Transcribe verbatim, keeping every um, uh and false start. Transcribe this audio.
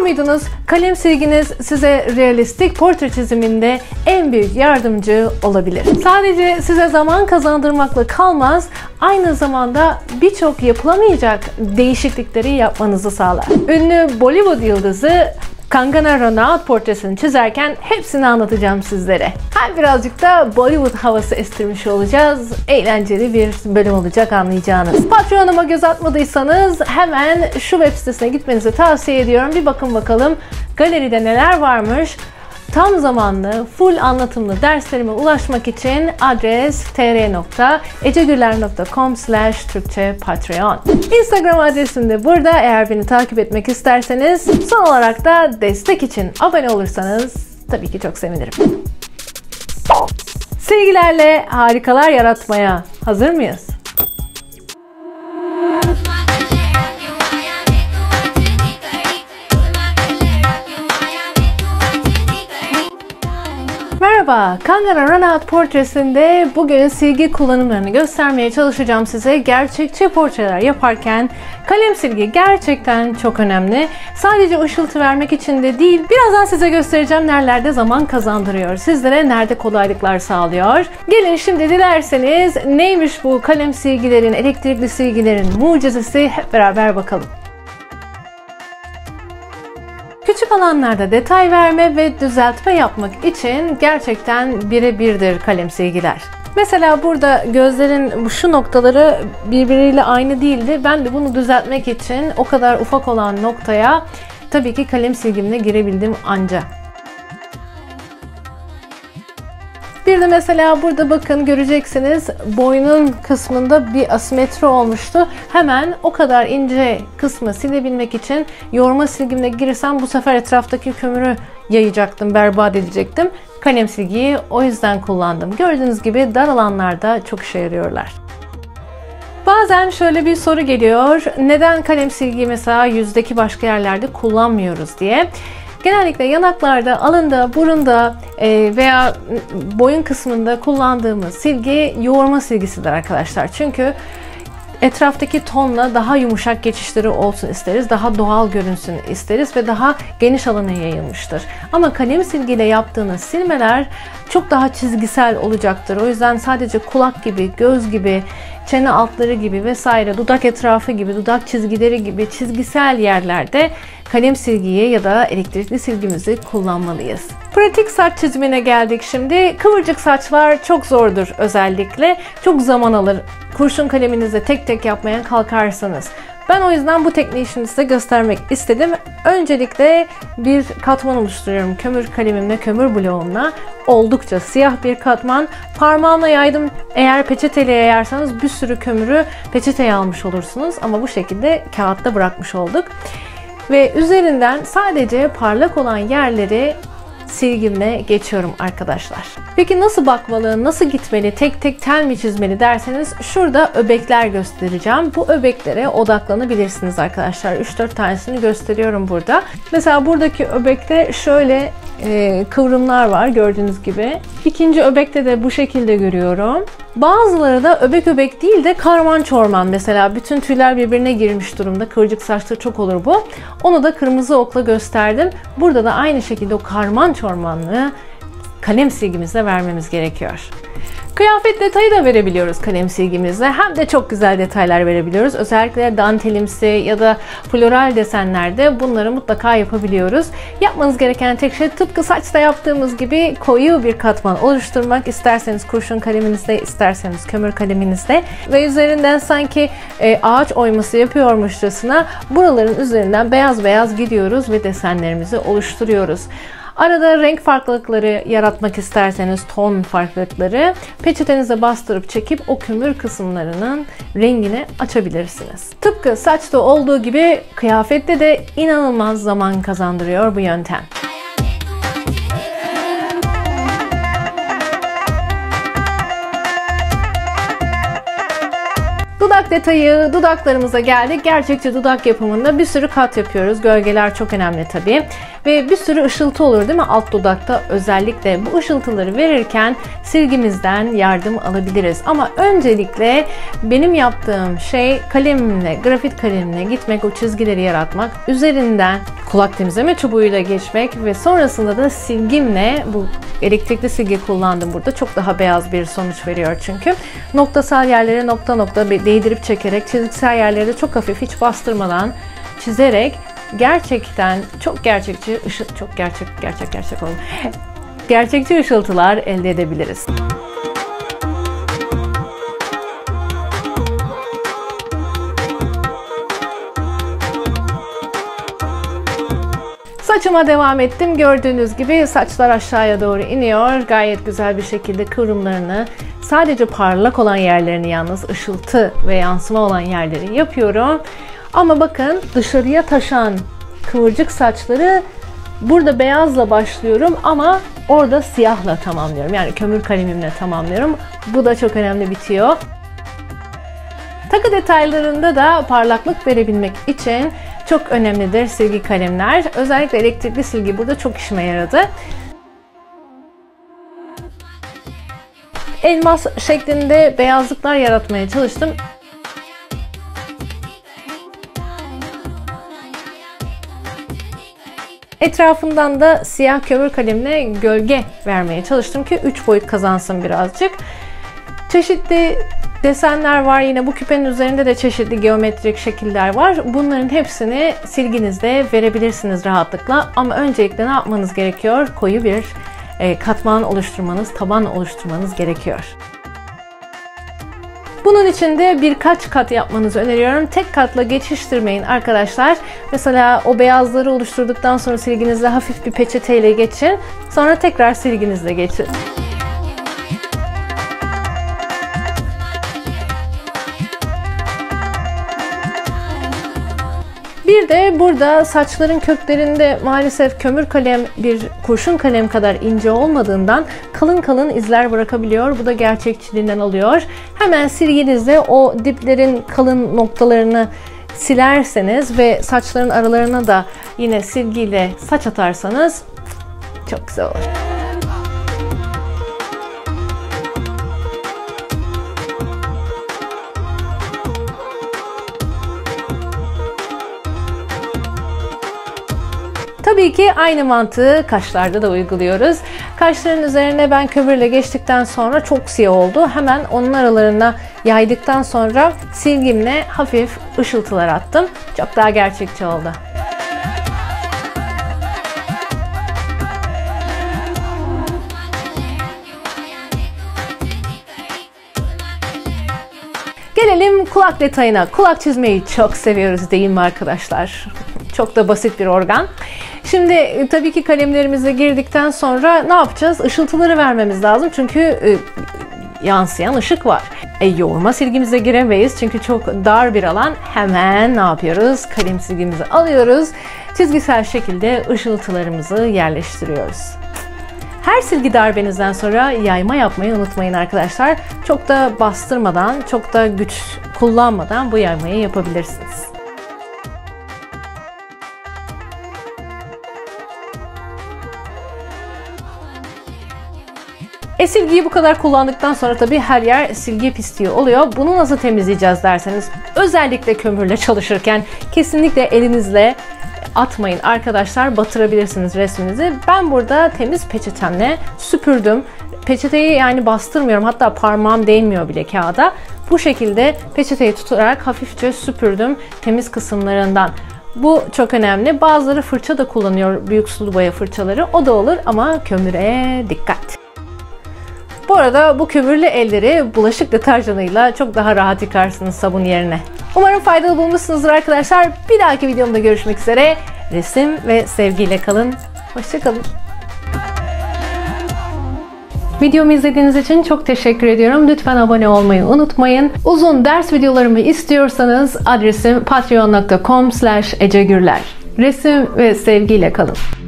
muydunuz? Kalem silginiz size realistik portre çiziminde en büyük yardımcı olabilir. Sadece size zaman kazandırmakla kalmaz, aynı zamanda birçok yapılamayacak değişiklikleri yapmanızı sağlar. Ünlü Bollywood yıldızı Kangana Ranaut portresini çizerken hepsini anlatacağım sizlere. Hem birazcık da Bollywood havası estirmiş olacağız. Eğlenceli bir bölüm olacak, anlayacağınız. Patreon'uma göz atmadıysanız hemen şu web sitesine gitmenizi tavsiye ediyorum. Bir bakın bakalım galeride neler varmış. Tam zamanlı, full anlatımlı derslerime ulaşmak için adres tr nokta ecegürler nokta com slash türkçe patreon. Instagram adresim de burada, eğer beni takip etmek isterseniz. Son olarak da destek için abone olursanız tabii ki çok sevinirim. Silgilerle harikalar yaratmaya hazır mıyız? Merhaba, Kangana Ranaut portresinde bugün silgi kullanımlarını göstermeye çalışacağım size. Gerçekçi portreler yaparken kalem silgi gerçekten çok önemli. Sadece ışıltı vermek için de değil, birazdan size göstereceğim nerelerde zaman kazandırıyor, sizlere nerede kolaylıklar sağlıyor. Gelin şimdi dilerseniz neymiş bu kalem silgilerin, elektrikli silgilerin mucizesi, hep beraber bakalım. Küçük alanlarda detay verme ve düzeltme yapmak için gerçekten birebirdir kalem silgiler. Mesela burada gözlerin şu noktaları birbiriyle aynı değildi. Ben de bunu düzeltmek için o kadar ufak olan noktaya tabii ki kalem silgimle girebildim anca. Bir de mesela burada bakın, göreceksiniz boynun kısmında bir asimetri olmuştu. Hemen o kadar ince kısmı silebilmek için yoğurma silgimle girsem bu sefer etraftaki kömürü yayacaktım, berbat edecektim. Kalem silgiyi o yüzden kullandım. Gördüğünüz gibi dar alanlarda çok işe yarıyorlar. Bazen şöyle bir soru geliyor. Neden kalem silgiyi mesela yüzdeki başka yerlerde kullanmıyoruz diye. Genellikle yanaklarda, alında, burunda veya boyun kısmında kullandığımız silgi yoğurma silgisidir arkadaşlar. Çünkü etraftaki tonla daha yumuşak geçişleri olsun isteriz, daha doğal görünsün isteriz ve daha geniş alana yayılmıştır. Ama kalem silgiyle yaptığınız silmeler çok daha çizgisel olacaktır. O yüzden sadece kulak gibi, göz gibi, çene altları gibi vesaire, dudak etrafı gibi, dudak çizgileri gibi çizgisel yerlerde kalem silgiyi ya da elektrikli silgimizi kullanmalıyız. Pratik saç çizimine geldik şimdi. Kıvırcık saçlar çok zordur özellikle. Çok zaman alır. Kurşun kaleminizle tek tek yapmaya kalkarsanız. Ben o yüzden bu tekniği şimdi size göstermek istedim. Öncelikle bir katman oluşturuyorum. Kömür kalemimle, kömür bloğumla. Oldukça siyah bir katman. Parmağımla yaydım. Eğer peçeteyle yayarsanız bir sürü kömürü peçeteye almış olursunuz. Ama bu şekilde kağıtta bırakmış olduk. Ve üzerinden sadece parlak olan yerleri silgimle geçiyorum arkadaşlar. Peki nasıl bakmalı, nasıl gitmeli, tek tek tel mi çizmeli derseniz şurada öbekler göstereceğim. Bu öbeklere odaklanabilirsiniz arkadaşlar. üç dört tanesini gösteriyorum burada. Mesela buradaki öbekte şöyle e, kıvrımlar var gördüğünüz gibi. İkinci öbekte de bu şekilde görüyorum. Bazıları da öbek öbek değil de karman çorman, mesela bütün tüyler birbirine girmiş durumda. Kıvırcık saçta çok olur bu. Onu da kırmızı okla gösterdim. Burada da aynı şekilde o karman çormanlığı kalem silgimizle vermemiz gerekiyor. Kıyafet detayı da verebiliyoruz kalem silgimizle. Hem de çok güzel detaylar verebiliyoruz. Özellikle dantelimsi ya da floral desenlerde bunları mutlaka yapabiliyoruz. Yapmanız gereken tek şey tıpkı saçta yaptığımız gibi koyu bir katman oluşturmak. İsterseniz kurşun kaleminizle, isterseniz kömür kaleminizle ve üzerinden sanki e, ağaç oyması yapıyormuşçasına buraların üzerinden beyaz beyaz gidiyoruz ve desenlerimizi oluşturuyoruz. Arada renk farklılıkları yaratmak isterseniz, ton farklılıkları peçetenize bastırıp çekip o kömür kısımlarının rengini açabilirsiniz. Tıpkı saçta olduğu gibi kıyafette de inanılmaz zaman kazandırıyor bu yöntem. Dudak detayı, dudaklarımıza geldik. Gerçekçi dudak yapımında bir sürü kat yapıyoruz. Gölgeler çok önemli tabii. ve bir sürü ışıltı olur değil mi alt dudakta? Özellikle bu ışıltıları verirken silgimizden yardım alabiliriz. Ama öncelikle benim yaptığım şey kalemimle, grafit kalemimle gitmek, o çizgileri yaratmak, üzerinden kulak temizleme çubuğuyla geçmek ve sonrasında da silgimle, bu elektrikli silgi kullandım burada. Çok daha beyaz bir sonuç veriyor çünkü. Noktasal yerlere nokta nokta değdirip çekerek, çizgisel yerlere de çok hafif, hiç bastırmadan çizerek gerçekten çok gerçekçi ışıl çok gerçek gerçek gerçek oldu. Gerçekçi ışıltılar elde edebiliriz. Saçıma devam ettim. Gördüğünüz gibi saçlar aşağıya doğru iniyor. Gayet güzel bir şekilde kıvrımlarını, sadece parlak olan yerlerini, yalnız ışıltı ve yansıma olan yerleri yapıyorum. Ama bakın, dışarıya taşan kıvırcık saçları burada beyazla başlıyorum ama orada siyahla tamamlıyorum. Yani kömür kalemimle tamamlıyorum. Bu da çok önemli bitiyor. Takı detaylarında da parlaklık verebilmek için çok önemlidir silgi kalemler. Özellikle elektrikli silgi burada çok işime yaradı. Elmas şeklinde beyazlıklar yaratmaya çalıştım. Etrafından da siyah kömür kalemle gölge vermeye çalıştım ki üç boyut kazansın birazcık. Çeşitli desenler var. Yine bu küpenin üzerinde de çeşitli geometrik şekiller var. Bunların hepsini silginizde verebilirsiniz rahatlıkla. Ama öncelikle ne yapmanız gerekiyor? Koyu bir katman oluşturmanız, taban oluşturmanız gerekiyor. Bunun için de birkaç kat yapmanızı öneriyorum. Tek katla geçiştirmeyin arkadaşlar. Mesela o beyazları oluşturduktan sonra silginizle hafif bir peçeteyle geçin. Sonra tekrar silginizle geçin. Bir de burada saçların köklerinde maalesef kömür kalem bir kurşun kalem kadar ince olmadığından kalın kalın izler bırakabiliyor. Bu da gerçekçiliğinden alıyor. Hemen silginizle o diplerin kalın noktalarını silerseniz ve saçların aralarına da yine silgiyle saç atarsanız çok güzel olur. Tabii ki aynı mantığı kaşlarda da uyguluyoruz. Kaşların üzerine ben kömürle geçtikten sonra çok siyah oldu. Hemen onun aralarına yaydıktan sonra silgimle hafif ışıltılar attım. Çok daha gerçekçi oldu. Gelelim kulak detayına. Kulak çizmeyi çok seviyoruz değil mi arkadaşlar? Çok da basit bir organ. Şimdi tabii ki kalemlerimize girdikten sonra ne yapacağız? Işıltıları vermemiz lazım çünkü e, yansıyan ışık var. E, yoğurma silgimize giremeyiz çünkü çok dar bir alan. Hemen ne yapıyoruz? Kalem silgimizi alıyoruz. Çizgisel şekilde ışıltılarımızı yerleştiriyoruz. Her silgi darbenizden sonra yayma yapmayı unutmayın arkadaşlar. Çok da bastırmadan, çok da güç kullanmadan bu yaymayı yapabilirsiniz. E silgiyi bu kadar kullandıktan sonra tabii her yer silgi pisliği oluyor. Bunu nasıl temizleyeceğiz derseniz, özellikle kömürle çalışırken kesinlikle elinizle atmayın arkadaşlar, batırabilirsiniz resminizi. Ben burada temiz peçetemle süpürdüm. Peçeteyi yani bastırmıyorum, hatta parmağım değmiyor bile kağıda. Bu şekilde peçeteyi tutarak hafifçe süpürdüm temiz kısımlarından. Bu çok önemli. Bazıları fırça da kullanıyor, büyük sulu boya fırçaları. O da olur ama kömüre dikkat. Bu arada bu kömürlü elleri bulaşık deterjanıyla çok daha rahat yıkarsınız sabun yerine. Umarım faydalı bulmuşsunuzdur arkadaşlar. Bir dahaki videomda görüşmek üzere. Resim ve sevgiyle kalın. Hoşça kalın. Videomu izlediğiniz için çok teşekkür ediyorum. Lütfen abone olmayı unutmayın. Uzun ders videolarımı istiyorsanız adresim patreon nokta com slash ecegürler. Resim ve sevgiyle kalın.